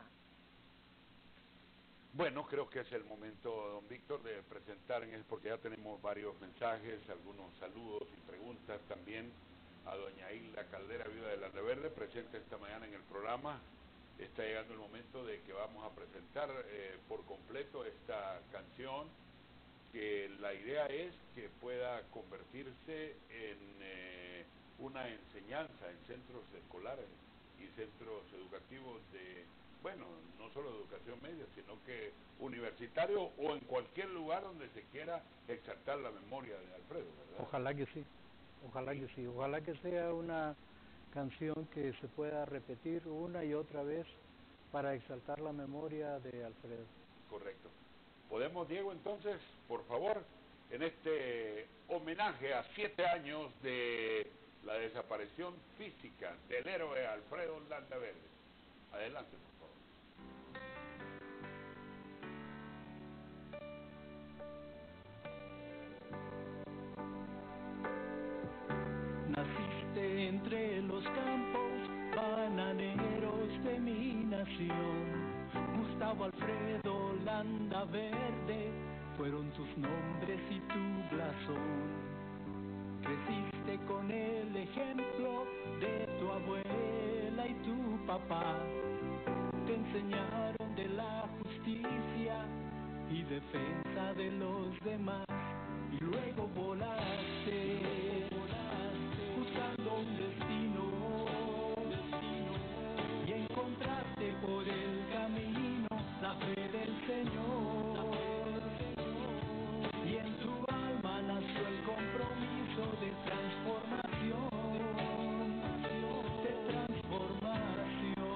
Bueno, creo que es el momento, don Víctor, de presentar, porque ya tenemos varios mensajes, algunos saludos y preguntas también a doña Hilda Caldera, viuda de Landaverde, presente esta mañana en el programa. Está llegando el momento de que vamos a presentar por completo esta canción, que la idea es que pueda convertirse en una enseñanza en centros escolares y centros educativos no solo de educación media, sino que universitario o en cualquier lugar donde se quiera exaltar la memoria de Alfredo, ¿verdad? Ojalá que sí, ojalá que sea una canción que se pueda repetir una y otra vez para exaltar la memoria de Alfredo. Correcto. ¿Podemos, Diego, entonces, por favor, en este homenaje a 7 años de la desaparición física del héroe Alfredo Landaverde? Adelante, por favor. Naciste en fueron tus nombres y tu blasón. Creciste con el ejemplo de tu abuela y tu papá. Te enseñaron de la justicia y defensa de los demás. Y luego volaste, buscando un destino, y encontraste por el camino la fe del Señor. Y en tu alma nació el compromiso de transformación, de transformación.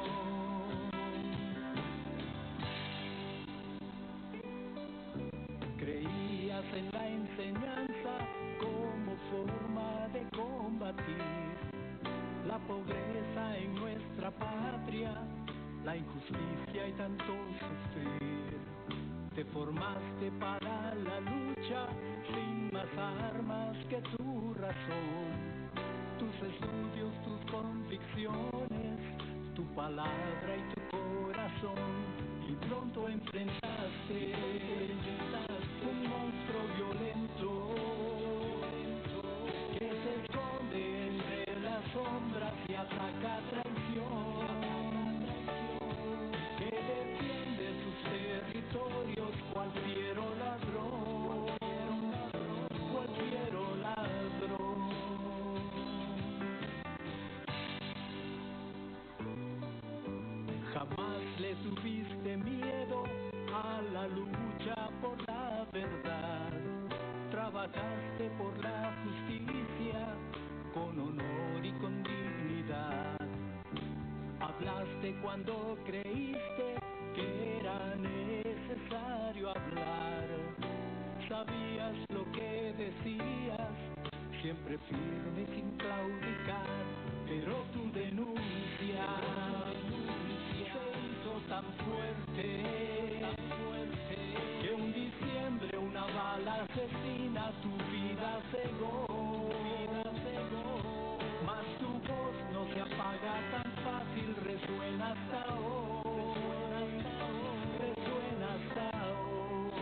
Creías en la enseñanza como forma de combatir la pobreza en nuestra patria, la injusticia y tanto sufrir. Te formaste para la lucha sin más armas que tu razón, tus estudios, tus convicciones, tu palabra y tu corazón. Y pronto enfrentaste un monstruo violento que se esconde entre las sombras y ataca traición, que defiende sus territorios cual fiero ladrón, cual fiero ladrón. Jamás le tuviste miedo a la lucha por la verdad. Trabajaste por la justicia con honor y con dignidad. Hablaste cuando creíste que era necesario hablar. Sabías lo que decías, siempre firme y sin claudicar. Pero tu denuncia se hizo tan fuerte que un diciembre una bala asesina tu vida cegó. Mas tu voz no se apaga tan fácil, resuena hasta hoy, resuena hasta hoy.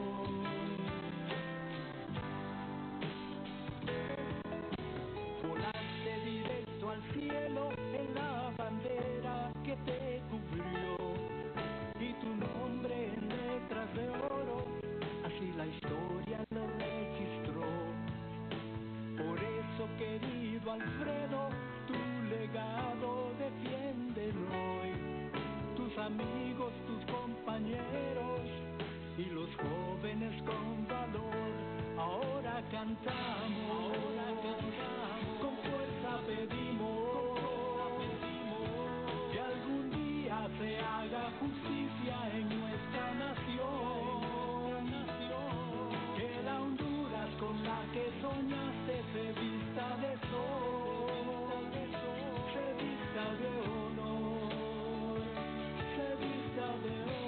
Volaste directo al cielo en la bandera que te cubrió, y tu nombre en letras de oro, así la historia lo registró. Por eso, querido Alfredo, tu legado defienden hoy tus amigos, tus compañeros y los jóvenes con valor. Ahora cantamos, con fuerza pedimos que algún día se haga justicia en nuestra nación, que la Honduras con la que soñaste se vista de sol, se vista de honor, se vista de honor.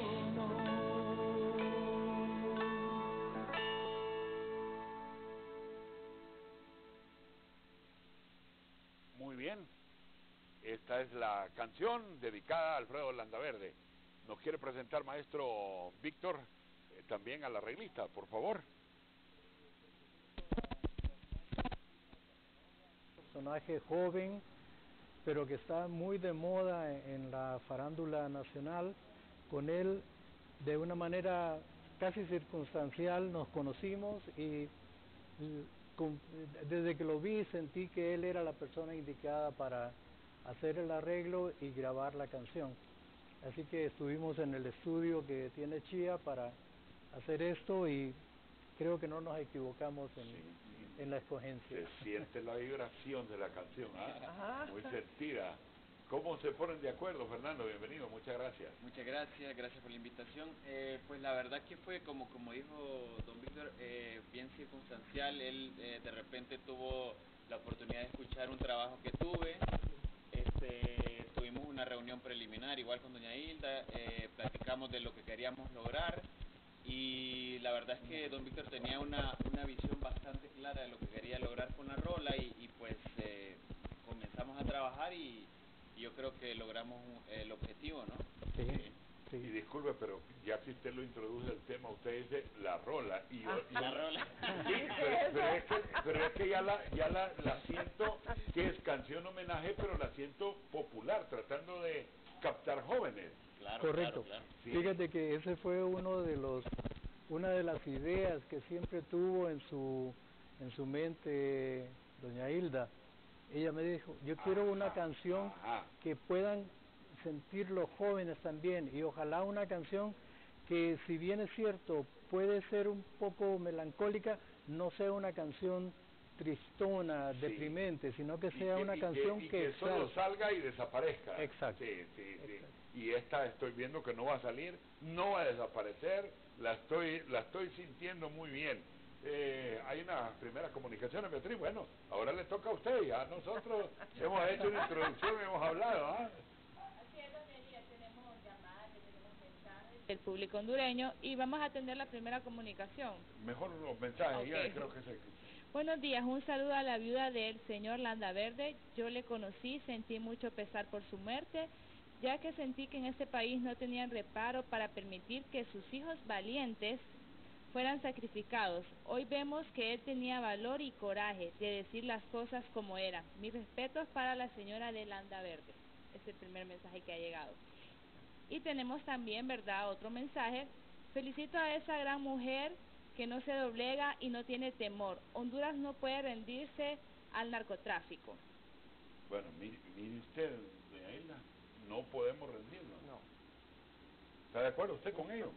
Muy bien, esta es la canción dedicada a Alfredo Landaverde. Nos quiere presentar, maestro Víctor, también a la arreglista, por favor. Personaje joven, pero que está muy de moda en la farándula nacional. Con él, de una manera casi circunstancial, nos conocimos y desde que lo vi sentí que él era la persona indicada para hacer el arreglo y grabar la canción. Así que estuvimos en el estudio que tiene Chía para hacer esto y creo que no nos equivocamos en la escogencia. Se siente la vibración de la canción, ¿ah? Muy sentida. ¿Cómo se ponen de acuerdo, Fernando? Bienvenido, muchas gracias. Muchas gracias, gracias por la invitación. Pues la verdad que fue como dijo don Víctor, bien circunstancial. Él de repente tuvo la oportunidad de escuchar un trabajo que tuve. Tuvimos una reunión preliminar igual con doña Hilda, platicamos de lo que queríamos lograr y la verdad es que don Víctor tenía una visión bastante clara de lo que quería lograr con la rola y pues comenzamos a trabajar y yo creo que logramos el objetivo, ¿no? Sí, sí. Y disculpe, pero ya que usted lo introduce el tema, usted dice la rola. Y yo, La rola. Sí, pero es que ya la siento que es canción homenaje, pero la siento popular, tratando de captar jóvenes. Claro, Correcto. claro, claro. Sí. Fíjate que ese fue una de las ideas que siempre tuvo en su mente doña Hilda. Ella me dijo, yo quiero una canción que puedan sentir los jóvenes también, y ojalá una canción que, si bien es cierto, puede ser un poco melancólica, no sea una canción tristona, Sí. deprimente, sino que Y sea una canción que solo exalte. salga y desaparezca. Exacto. Sí. Y esta estoy viendo que no va a salir, no va a desaparecer, la estoy sintiendo muy bien. Hay unas primeras comunicaciones, Beatriz. Bueno, ahora le toca a usted, ya nosotros hemos hecho una introducción, hemos hablado. Así es, doña Elía, tenemos llamadas, tenemos mensajes del público hondureño y vamos a atender la primera comunicación. Mejor los mensajes, Ok. ya creo que se... Buenos días, un saludo a la viuda del señor Landaverde. Yo le conocí, sentí mucho pesar por su muerte, ya que sentí que en este país no tenían reparo para permitir que sus hijos valientes fueran sacrificados. Hoy vemos que él tenía valor y coraje de decir las cosas como eran. Mis respetos para la señora de Landaverde. Es el primer mensaje que ha llegado. Y tenemos también, ¿verdad?, otro mensaje. Felicito a esa gran mujer que no se doblega y no tiene temor. Honduras no puede rendirse al narcotráfico. Bueno, mire usted, doña Hilda, no podemos rendirnos. No. ¿Está de acuerdo usted con ello?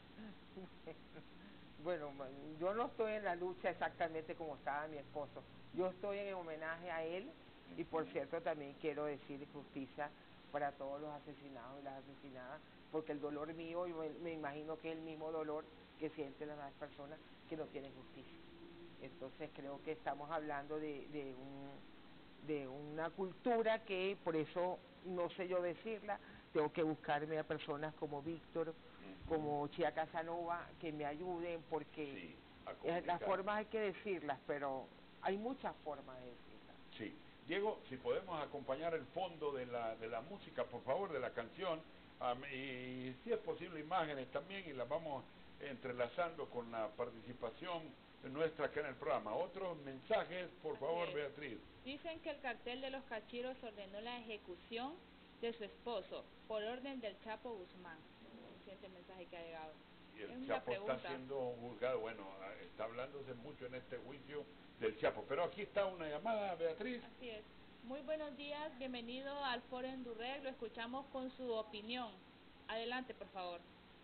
Bueno, yo no estoy en la lucha exactamente como estaba mi esposo. Yo estoy en homenaje a él y, por cierto, también quiero decir justicia para todos los asesinados y las asesinadas, porque el dolor mío, y me imagino que es el mismo dolor que sienten las demás personas que no tienen justicia. Entonces creo que estamos hablando de una cultura que, por eso no sé yo decirla, tengo que buscarme a personas como Víctor, como Chia Casanova, que me ayuden, porque las formas hay que decirlas, pero hay muchas formas de decirlas. Sí. Diego, si podemos acompañar el fondo de la música, por favor, de la canción, y si es posible imágenes también, y las vamos entrelazando con la participación nuestra acá en el programa. Otros mensajes, por favor, Beatriz. Dicen que el cartel de los Cachiros ordenó la ejecución de su esposo por orden del Chapo Guzmán. Ese es el mensaje que ha llegado. Y Es el una Chapo está pregunta. siendo juzgado, bueno, está hablándose mucho en este juicio del Chapo. Pero aquí está una llamada, Beatriz. Así es. Muy buenos días, bienvenido al Foro en Durreg, lo escuchamos con su opinión. Adelante, por favor.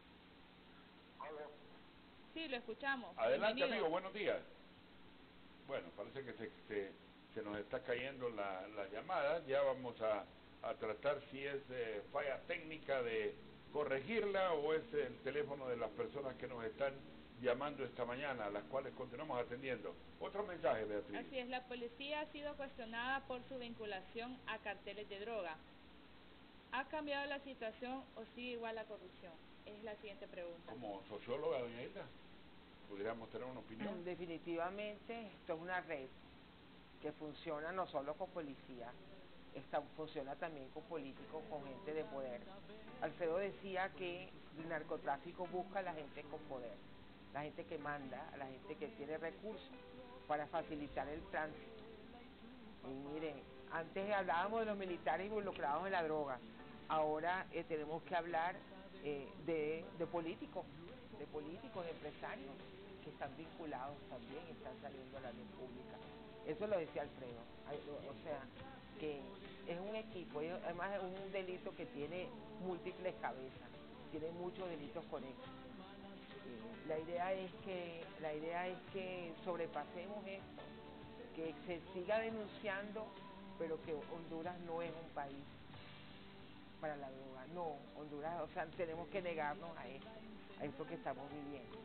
Sí, lo escuchamos. Adelante, Bienvenido. amigo, buenos días. Bueno, parece que se nos está cayendo la llamada. Ya vamos a tratar si es falla técnica de corregirla o es el teléfono de las personas que nos están llamando esta mañana, a las cuales continuamos atendiendo. Otro mensaje, Beatriz. Así es, la policía ha sido cuestionada por su vinculación a carteles de droga. ¿Ha cambiado la situación o sigue igual la corrupción? Es la siguiente pregunta. Como socióloga, doña Hilda, ¿pudiéramos tener una opinión? Definitivamente esto es una red que funciona no solo con policía, funciona también con políticos, con gente de poder. Alfredo decía que el narcotráfico busca a la gente con poder, la gente que manda, a la gente que tiene recursos para facilitar el tránsito. Y miren, antes hablábamos de los militares involucrados en la droga, ahora tenemos que hablar de políticos, de empresarios que están vinculados también, están saliendo a la luz pública. Eso lo decía Alfredo, o sea, que es un equipo, y además es un delito que tiene múltiples cabezas, tiene muchos delitos conexos. La idea es que sobrepasemos esto, que se siga denunciando, pero que Honduras no es un país para la droga. No, Honduras, o sea, tenemos que negarnos a esto que estamos viviendo.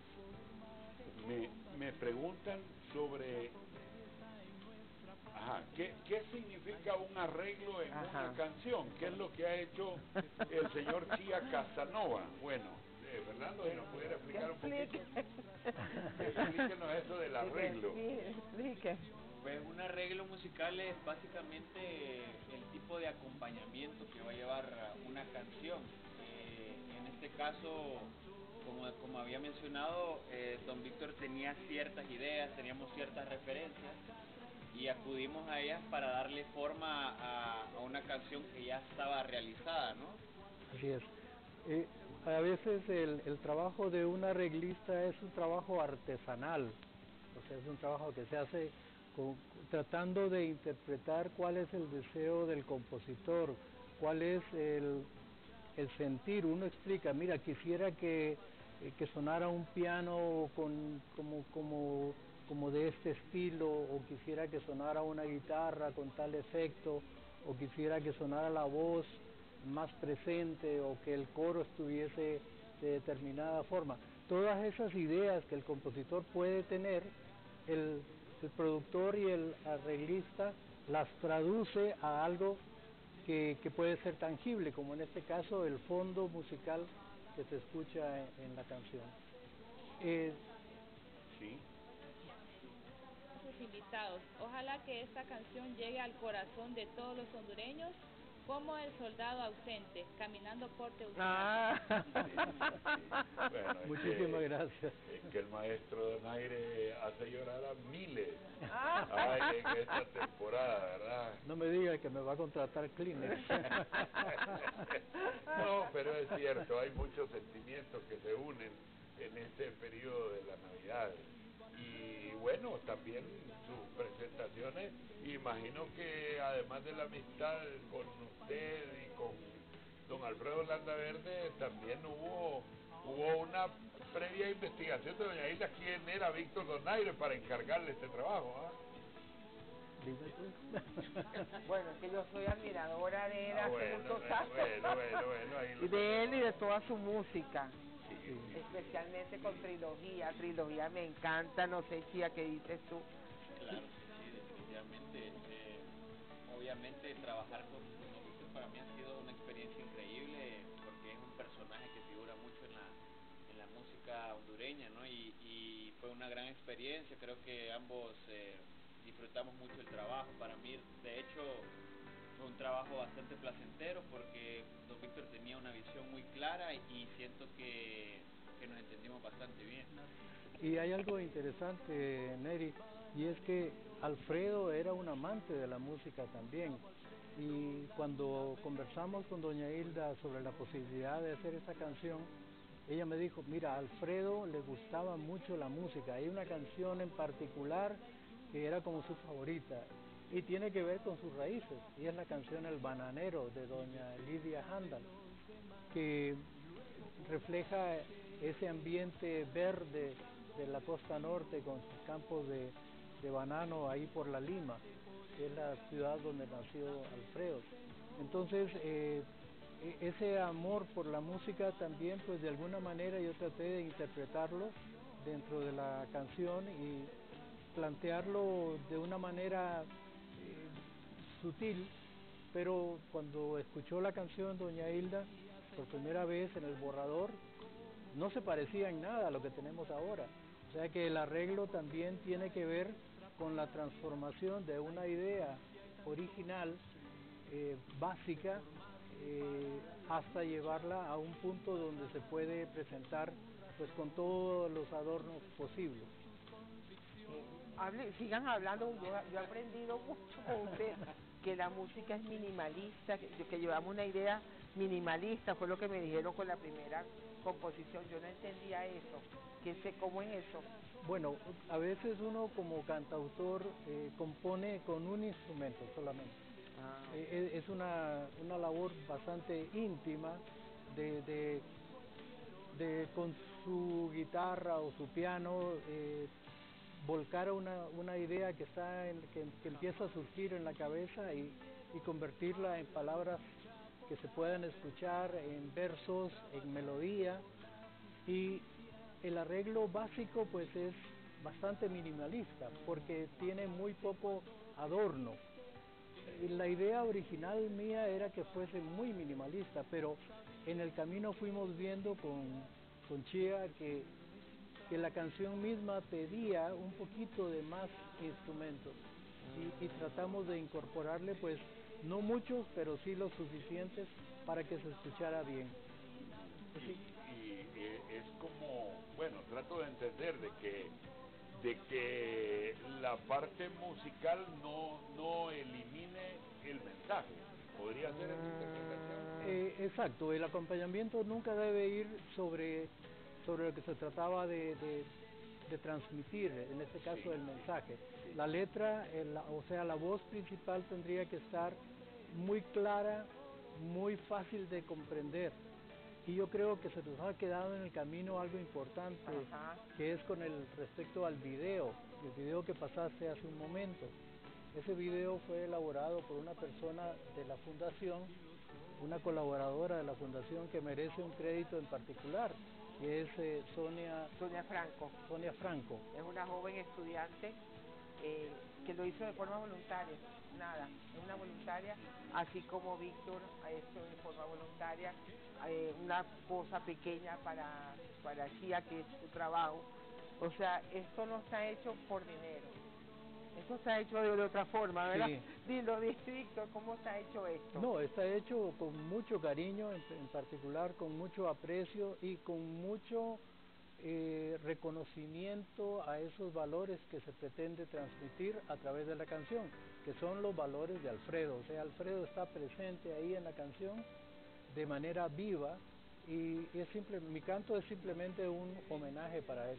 Me preguntan sobre ¿qué significa un arreglo en una canción? ¿Qué es lo que ha hecho el señor Chia Casanova? Bueno, Fernando, si nos pudiera explicar un poquito. Explíquenos eso del arreglo. Pues un arreglo musical es básicamente el tipo de acompañamiento que va a llevar una canción. En este caso, como había mencionado, don Víctor tenía ciertas ideas, teníamos ciertas referencias y acudimos a ellas para darle forma a una canción que ya estaba realizada, ¿no? Así es. A veces el trabajo de un arreglista es un trabajo artesanal, o sea, es un trabajo que se hace tratando de interpretar cuál es el deseo del compositor, cuál es el sentir. Uno explica, mira, quisiera que sonara un piano como de este estilo, o quisiera que sonara una guitarra con tal efecto, o quisiera que sonara la voz más presente, o que el coro estuviese de determinada forma. Todas esas ideas que el compositor puede tener, el productor y el arreglista las traduce a algo que puede ser tangible, como en este caso el fondo musical que se escucha en la canción. Sí. Sus invitados, ojalá que esta canción llegue al corazón de todos los hondureños, como el soldado ausente, caminando por Tegucigalpa. Bueno, Muchísimas gracias. Es que el maestro Donaire hace llorar a miles en esta temporada, ¿verdad? No me diga que me va a contratar Kleenex. No, pero es cierto, hay muchos sentimientos que se unen en este periodo de la Navidad. Y bueno, también sus presentaciones, imagino que además de la amistad con usted y con don Alfredo Landaverde, también hubo una previa investigación de doña Hilda quién era Víctor Donaire para encargarle este trabajo, ¿ah? Bueno, es que yo soy admiradora de él hace bueno, muchos bueno, años. ahí Y lo de él y tenemos. de toda su música. Sí. Especialmente con trilogía me encanta, no sé Chía, ¿qué dices tú? Claro, sí, definitivamente. Obviamente trabajar con don Víctor para mí ha sido una experiencia increíble porque es un personaje que figura mucho en la música hondureña, ¿no? Y fue una gran experiencia, creo que ambos disfrutamos mucho el trabajo. Para mí, de hecho, fue un trabajo bastante placentero porque don Víctor tenía una visión muy clara y siento que nos entendimos bastante bien. Y hay algo interesante, Neri, y es que Alfredo era un amante de la música también. Y cuando conversamos con doña Hilda sobre la posibilidad de hacer esta canción, ella me dijo, mira, a Alfredo le gustaba mucho la música. Hay una canción en particular que era como su favorita y tiene que ver con sus raíces, y es la canción El Bananero de doña Lidia Handal, que refleja ese ambiente verde de la costa norte con sus campos de banano ahí por La Lima, que es la ciudad donde nació Alfredo. Entonces, ese amor por la música también, pues de alguna manera yo traté de interpretarlo dentro de la canción y plantearlo de una manera sutil, pero cuando escuchó la canción doña Hilda por primera vez en el borrador, no se parecía en nada a lo que tenemos ahora. O sea que el arreglo también tiene que ver con la transformación de una idea original, básica, hasta llevarla a un punto donde se puede presentar pues con todos los adornos posibles. Sigan hablando, yo he aprendido mucho con usted, que la música es minimalista, que llevamos una idea minimalista, fue lo que me dijeron con la primera composición, yo no entendía eso, ¿cómo es eso? Bueno, a veces uno como cantautor compone con un instrumento solamente. Es una labor bastante íntima de con su guitarra o su piano volcar una idea que que empieza a surgir en la cabeza y convertirla en palabras que se puedan escuchar, en versos, en melodía. Y el arreglo básico pues es bastante minimalista porque tiene muy poco adorno. La idea original mía era que fuese muy minimalista, pero en el camino fuimos viendo con Chía que la canción misma pedía un poquito de más instrumentos. y tratamos de incorporarle pues no muchos, pero sí los suficientes para que se escuchara bien. Y es como, bueno, trato de entender de que la parte musical no elimine el mensaje. ¿Podría ser esa interpretación? Exacto, el acompañamiento nunca debe ir sobre lo que se trataba de transmitir, en este caso el mensaje. La letra, o sea, la voz principal tendría que estar muy clara, muy fácil de comprender. Y yo creo que se nos ha quedado en el camino algo importante, que es con el respecto al video, el video que pasaste hace un momento. Ese video fue elaborado por una persona de la fundación, una colaboradora de la fundación que merece un crédito en particular, que es Sonia Franco. Sonia Franco. Es una joven estudiante que lo hizo de forma voluntaria, nada, es una voluntaria, así como Víctor ha hecho de forma voluntaria una cosa pequeña para Chía, que es su trabajo. O sea, esto no está hecho por dinero, esto está hecho de otra forma, ¿verdad? Sí. Dilo, Víctor, ¿cómo está hecho esto? No, está hecho con mucho cariño, en particular con mucho aprecio y con mucho reconocimiento a esos valores que se pretende transmitir a través de la canción, que son los valores de Alfredo. O sea, Alfredo está presente ahí en la canción de manera viva y mi canto es simplemente un homenaje para él.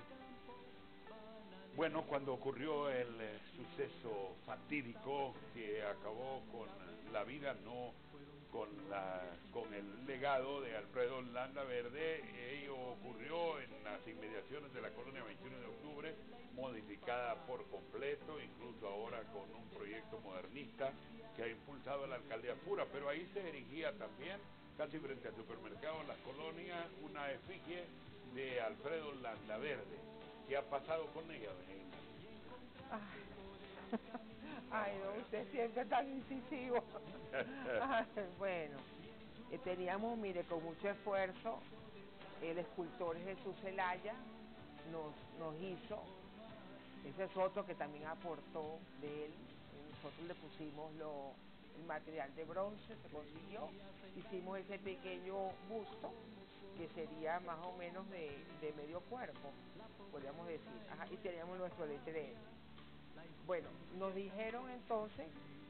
Bueno, cuando ocurrió el suceso fatídico que acabó con la vida, no con el legado de Alfredo Landaverde, ello ocurrió en las inmediaciones de la colonia 21 de octubre, modificada por completo, incluso ahora con un proyecto modernista que ha impulsado la alcaldía Pura, pero ahí se erigía también, casi frente al supermercado Las Colonias, una efigie de Alfredo Landaverde. ¿Qué ha pasado con ella, doña Hilda? Ay, no, usted siempre tan incisivo. Ay, bueno, teníamos, mire, con mucho esfuerzo, el escultor Jesús Zelaya nos hizo, ese es otro que también aportó de él, nosotros le pusimos el material de bronce, se consiguió, hicimos ese pequeño busto, que sería más o menos de medio cuerpo, podríamos decir, y teníamos nuestro letrero. Bueno, nos dijeron entonces,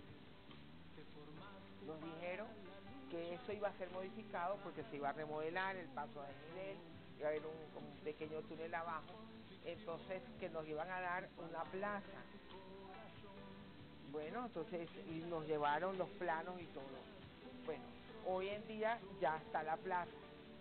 que eso iba a ser modificado porque se iba a remodelar el paso de nivel, iba a haber como un pequeño túnel abajo, entonces que nos iban a dar una plaza. Bueno, entonces y nos llevaron los planos y todo. Bueno, hoy en día ya está la plaza,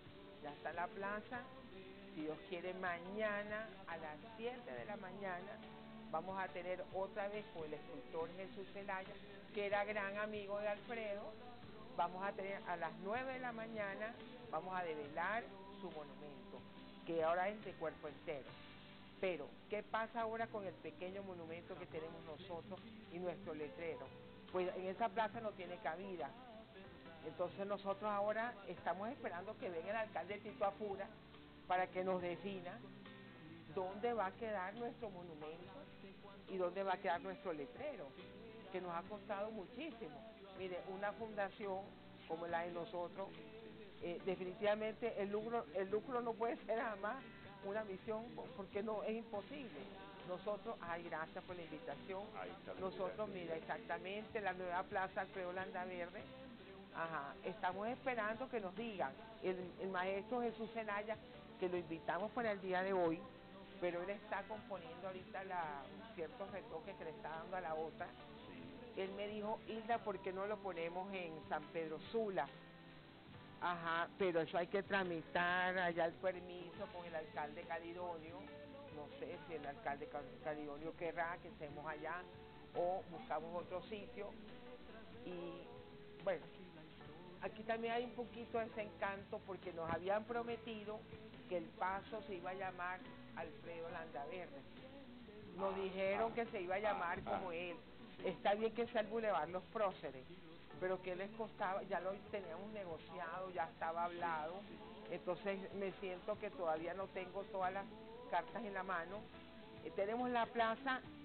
si Dios quiere mañana a las 7 de la mañana vamos a tener otra vez con el escultor Jesús Zelaya, que era gran amigo de Alfredo, vamos a tener a las 9 de la mañana, vamos a develar su monumento, que ahora es de cuerpo entero. Pero, ¿qué pasa ahora con el pequeño monumento que tenemos nosotros y nuestro letrero? Pues en esa plaza no tiene cabida. Entonces nosotros ahora estamos esperando que venga el alcalde Tito Apura para que nos defina dónde va a quedar nuestro monumento y dónde va a quedar nuestro letrero, que nos ha costado muchísimo. Mire, una fundación como la de nosotros, definitivamente el lucro no puede ser jamás una misión, porque no, es imposible. Nosotros, gracias por la invitación, nosotros, mira, exactamente, la nueva plaza Alfredo Landaverde, estamos esperando que nos digan, el maestro Jesús Zelaya, que lo invitamos para el día de hoy, pero él está componiendo ahorita ciertos retoques que le está dando a la otra. Él me dijo, Hilda, ¿por qué no lo ponemos en San Pedro Sula? Pero eso hay que tramitar allá el permiso con el alcalde Calidonio. No sé si el alcalde Calidonio querrá que estemos allá o buscamos otro sitio. Y bueno, aquí también hay un poquito de ese encanto porque nos habían prometido que el paso se iba a llamar Alfredo Landaverde. Nos dijeron que se iba a llamar como él. Está bien que sea el Boulevard Los Próceres, pero que les costaba, ya lo teníamos negociado, ya estaba hablado, entonces me siento que todavía no tengo todas las cartas en la mano. Tenemos la plaza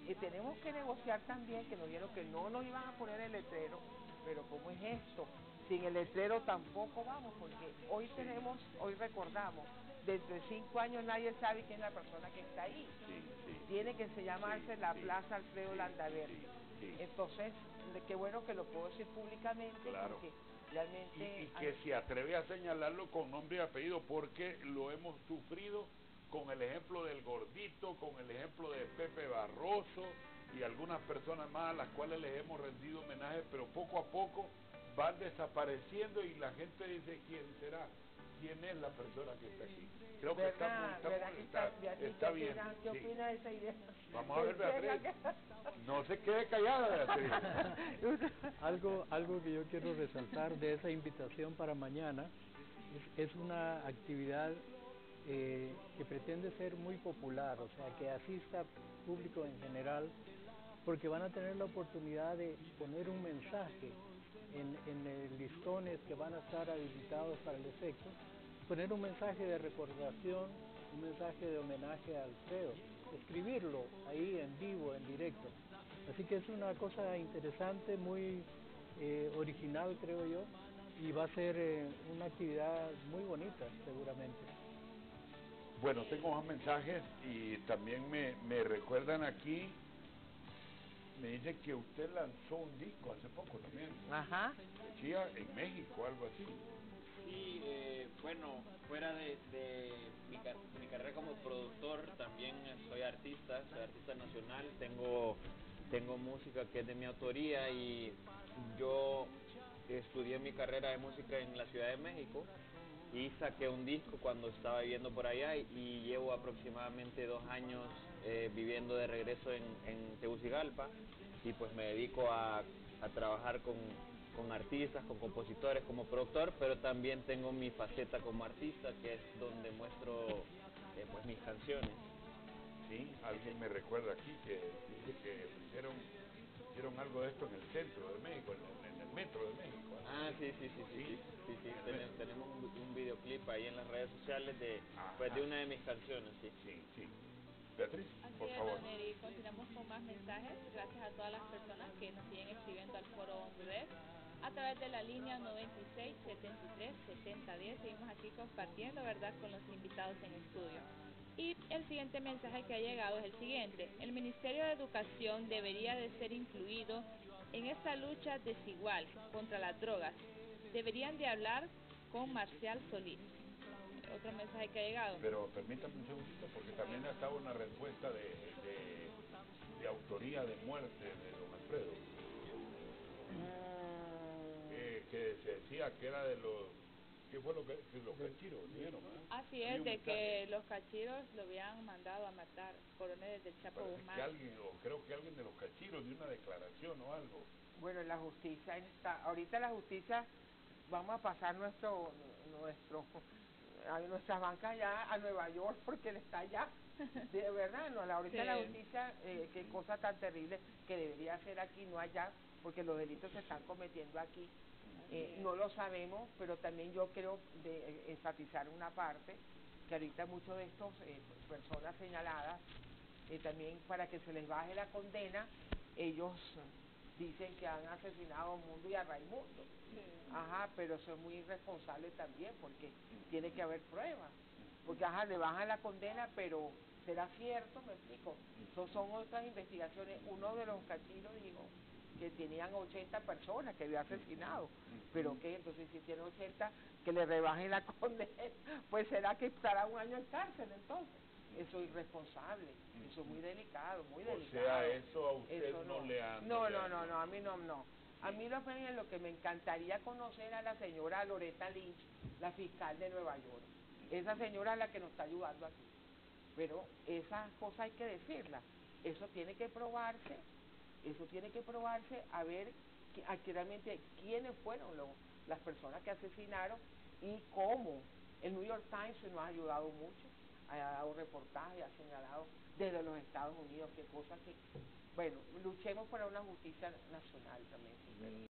tenemos que negociar también, que nos dijeron que no nos iban a poner el letrero, pero ¿cómo es esto? Sin el letrero tampoco vamos, porque hoy recordamos, dentro de 5 años nadie sabe quién es la persona que está ahí. Tiene que llamarse la Plaza Alfredo Landaverde. Entonces, qué bueno que lo puedo decir públicamente, porque realmente... Y que se atreve a señalarlo con nombre y apellido, porque lo hemos sufrido con el ejemplo del Gordito, con el ejemplo de Pepe Barroso y algunas personas más a las cuales les hemos rendido homenaje, pero poco a poco van desapareciendo y la gente dice, ¿quién será? ¿Quién es la persona que está aquí? Creo que está bien. ¿Qué Sí. opina de esa idea? Vamos a ver, Beatriz. No se quede callada, Beatriz. Algo que yo quiero resaltar de esa invitación para mañana es una actividad que pretende ser muy popular, o sea, que asista público en general, porque van a tener la oportunidad de poner un mensaje en listones que van a estar habilitados para el efecto, poner un mensaje de recordación, un mensaje de homenaje a Alfredo, escribirlo ahí en vivo, en directo. Así que es una cosa interesante, muy original, creo yo, y va a ser una actividad muy bonita, seguramente. Bueno, tengo más mensajes y también me recuerdan aquí, me dicen que usted lanzó un disco hace poco también. Ajá. Decía en México, algo así. Sí, bueno, fuera de mi carrera como productor, también soy artista nacional, tengo música que es de mi autoría y yo estudié mi carrera de música en la Ciudad de México y saqué un disco cuando estaba viviendo por allá y llevo aproximadamente 2 años viviendo de regreso en Tegucigalpa y pues me dedico a trabajar con artistas, con compositores, como productor, pero también tengo mi faceta como artista, que es donde muestro pues mis canciones. Sí, alguien me recuerda aquí que dice que hicieron algo de esto en el centro de México, en el metro de México. Ah, sí. Tenemos un videoclip ahí en las redes sociales de una de mis canciones, sí. Beatriz, por favor. Y continuamos con más mensajes, gracias a todas las personas que nos siguen escribiendo al foro Honduras a través de la línea 96 73 70 10. Seguimos aquí compartiendo, ¿verdad?, con los invitados en estudio. Y el siguiente mensaje que ha llegado es el siguiente: el Ministerio de Educación debería de ser incluido en esta lucha desigual contra las drogas. Deberían de hablar con Marcial Solís. Otro mensaje que ha llegado. Pero permítame un segundito, porque también ha estado una respuesta de autoría de muerte de don Alfredo. Que se decía que era de los... ¿Qué fue lo que los cachiros dijeron? Así es, de que los cachiros lo habían mandado a matar, coroneles del Chapo Guzmán. Creo que alguien de los cachiros dio una declaración o algo. Bueno, la justicia está... Ahorita la justicia, vamos a pasar nuestras bancas ya a Nueva York porque él está allá. De verdad, no, ahorita la justicia, qué cosa tan terrible que debería ser aquí, no allá, porque los delitos se están cometiendo aquí. No lo sabemos, pero también yo quiero enfatizar una parte, que ahorita muchos de estos personas señaladas, también para que se les baje la condena, ellos dicen que han asesinado a Mundo y a Raimundo. Ajá, pero eso es muy irresponsable también, porque tiene que haber pruebas. Porque le bajan la condena, pero ¿será cierto? Me explico. Son otras investigaciones. Uno de los cachiros dijo que tenían 80 personas que había asesinado. ¿Pero qué? Entonces, si tiene 80, que le rebajen la condena, pues será que estará 1 año en cárcel entonces. Eso es irresponsable, eso es muy delicado, muy delicado. O sea, eso a usted no le han... No, a mí no. A mí lo que me encantaría conocer a la señora Loretta Lynch, la fiscal de Nueva York. Esa señora es la que nos está ayudando aquí. Pero esas cosas hay que decirlas. Eso tiene que probarse a ver realmente quiénes fueron las personas que asesinaron y cómo. El New York Times nos ha ayudado mucho, ha dado reportajes, ha señalado desde los Estados Unidos qué cosas que... Bueno, luchemos por una justicia nacional también.